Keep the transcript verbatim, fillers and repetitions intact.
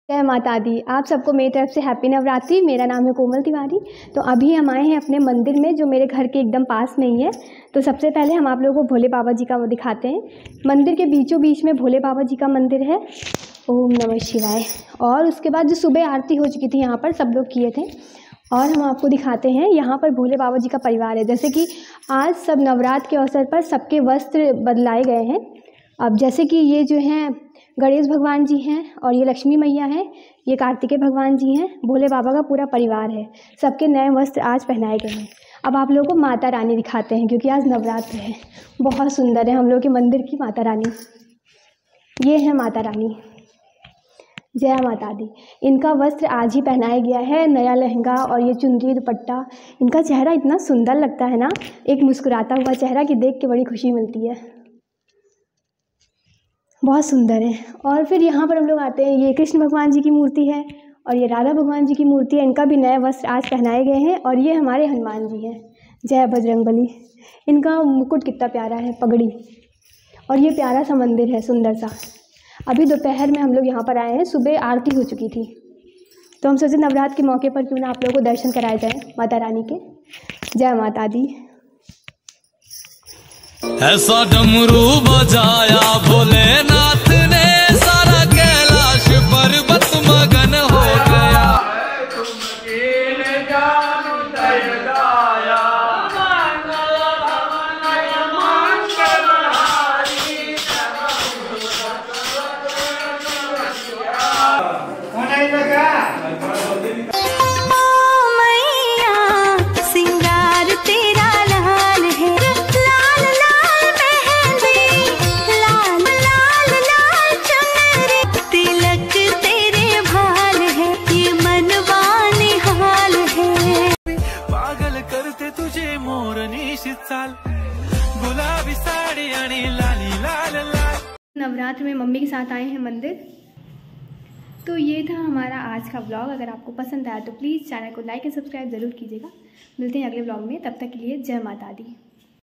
जय माता दी। आप सबको मेरी तरफ से हैप्पी नवरात्रि। मेरा नाम है कोमल तिवारी। तो अभी हम आए हैं अपने मंदिर में जो मेरे घर के एकदम पास में ही है। तो सबसे पहले हम आप लोगों को भोले बाबा जी का वो दिखाते हैं। मंदिर के बीचों बीच में भोले बाबा जी का मंदिर है। ओम नमः शिवाय। और उसके बाद जो सुबह आरती हो चुकी थी यहाँ पर सब लोग किए थे। और हम आपको दिखाते हैं यहाँ पर भोले बाबा जी का परिवार है। जैसे कि आज सब नवरात्र के अवसर पर सबके वस्त्र बदलाए गए हैं। अब जैसे कि ये जो हैं गणेश भगवान जी हैं और ये लक्ष्मी मैया हैं, ये कार्तिकेय भगवान जी हैं, भोले बाबा का पूरा परिवार है। सबके नए वस्त्र आज पहनाए गए हैं। अब आप लोगों को माता रानी दिखाते हैं क्योंकि आज नवरात्र है। बहुत सुंदर है हम लोग के मंदिर की माता रानी। ये है माता रानी। जय माता दी। इनका वस्त्र आज ही पहनाया गया है, नया लहंगा और ये चुनरी दुपट्टा। इनका चेहरा इतना सुंदर लगता है ना, एक मुस्कुराता हुआ चेहरा कि देख के बड़ी खुशी मिलती है। बहुत सुंदर है। और फिर यहाँ पर हम लोग आते हैं, ये कृष्ण भगवान जी की मूर्ति है और ये राधा भगवान जी की मूर्ति है। इनका भी नए वस्त्र आज पहनाए गए हैं। और ये हमारे हनुमान जी हैं। जय बजरंगबली। इनका मुकुट कितना प्यारा है, पगड़ी। और ये प्यारा सा मंदिर है, सुंदर सा। अभी दोपहर में हम लोग यहाँ पर आए हैं, सुबह आरती हो चुकी थी तो हम सोचे नवरात्र के मौके पर क्यों ना आप लोगों को दर्शन कराए जाए माता रानी के। जय माता दी। ऐसा डमरू बजाया भोलेनाथ ने, सारा कैलाश पर्वत मगन हो गया। गुलाबी साड़ी आणि लाली लाल लाल। नवरात्र में मम्मी के साथ आए हैं मंदिर। तो ये था हमारा आज का व्लॉग। अगर आपको पसंद आया तो प्लीज़ चैनल को लाइक एंड सब्सक्राइब ज़रूर कीजिएगा। मिलते हैं अगले व्लॉग में, तब तक के लिए जय माता दी।